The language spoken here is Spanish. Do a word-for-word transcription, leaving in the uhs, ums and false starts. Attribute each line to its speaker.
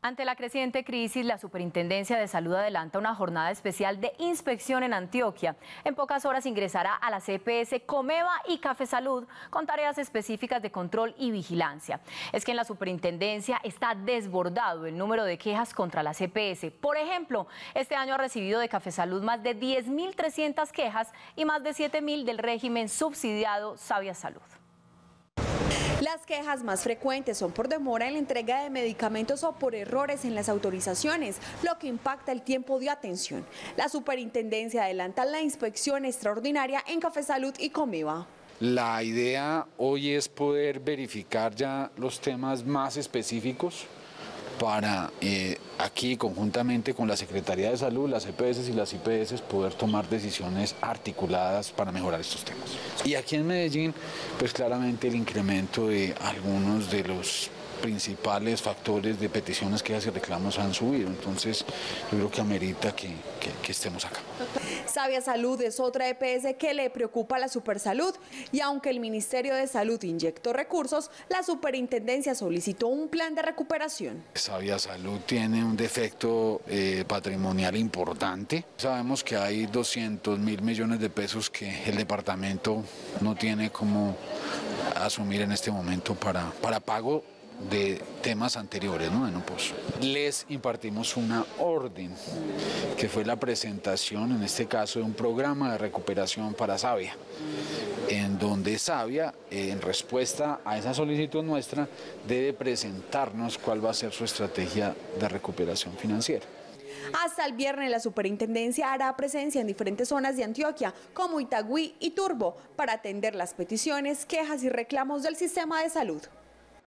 Speaker 1: Ante la creciente crisis, la Superintendencia de Salud adelanta una jornada especial de inspección en Antioquia. En pocas horas ingresará a la C P S Comeva y Café Salud con tareas específicas de control y vigilancia. Es que en la Superintendencia está desbordado el número de quejas contra la C P S. Por ejemplo, este año ha recibido de Café Salud más de diez mil trescientas quejas y más de siete mil del régimen subsidiado Sabia Salud.
Speaker 2: Las quejas más frecuentes son por demora en la entrega de medicamentos o por errores en las autorizaciones, lo que impacta el tiempo de atención. La Superintendencia adelanta la inspección extraordinaria en Café Salud y Comeva.
Speaker 3: La idea hoy es poder verificar ya los temas más específicos para eh, aquí conjuntamente con la Secretaría de Salud, las E P S y las I P S poder tomar decisiones articuladas para mejorar estos temas. Y aquí en Medellín, pues claramente el incremento de algunos de los principales factores de peticiones, quejas y reclamos han subido, entonces yo creo que amerita que, que, que estemos acá.
Speaker 2: Sabia Salud es otra E P S que le preocupa a la Supersalud y aunque el Ministerio de Salud inyectó recursos, la Superintendencia solicitó un plan de recuperación.
Speaker 3: Sabia Salud tiene un defecto eh, patrimonial importante. Sabemos que hay doscientos mil millones de pesos que el departamento no tiene como asumir en este momento para, para pago de temas anteriores, ¿no? Bueno, pues les impartimos una orden, que fue la presentación, en este caso, de un programa de recuperación para Sabia, en donde Sabia, eh, en respuesta a esa solicitud nuestra, debe presentarnos cuál va a ser su estrategia de recuperación financiera.
Speaker 2: Hasta el viernes la Superintendencia hará presencia en diferentes zonas de Antioquia, como Itagüí y Turbo, para atender las peticiones, quejas y reclamos del sistema de salud.